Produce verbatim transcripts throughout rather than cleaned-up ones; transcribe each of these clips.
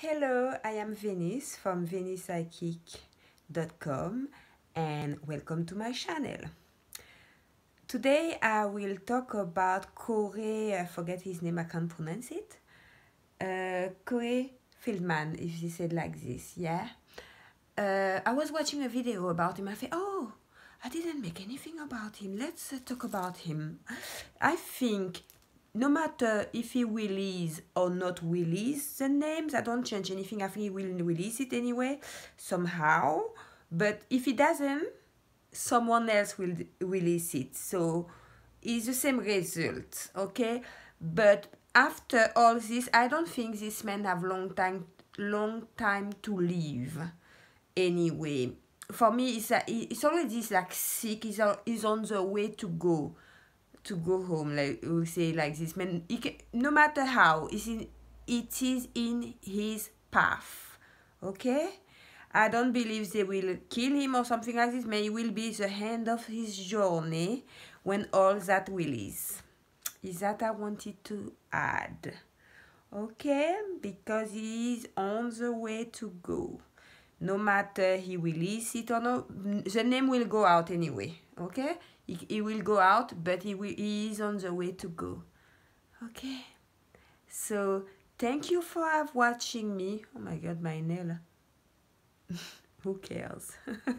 Hello, I am Venice from venice psychic dot com and welcome to my channel. Today I will talk about Corey, I forget his name, I can't pronounce it. Uh, Corey Feldman, if he said like this, yeah. Uh, I was watching a video about him, I thought, oh, I didn't make anything about him, let's uh, talk about him. I think no matter if he release or not release the names, I don't change anything. I think he will release it anyway, somehow. But if he doesn't, someone else will release it. So it's the same result, okay? But after all this, I don't think this man have long time, long time to live. Anyway, for me, it's a, it's already like sick. He's, he's on the way to go. to go home, like we say like this man, he can, no matter how, it's in, it is in his path, okay? I don't believe they will kill him or something like this, but it will be the end of his journey when all that will is is that I wanted to add, okay? Because he is on the way to go. No matter he release it or not, the name will go out anyway, okay? He, he will go out, but he, will, he is on the way to go, okay? So, thank you for watching me. Oh my God, my nail. Who cares?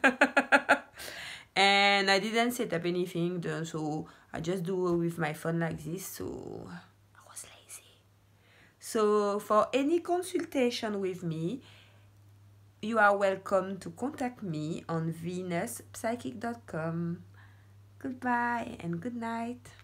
And I didn't set up anything, so I just do it with my phone like this, so I was lazy. So, for any consultation with me, you are welcome to contact me on venus psychic dot com. Goodbye and good night.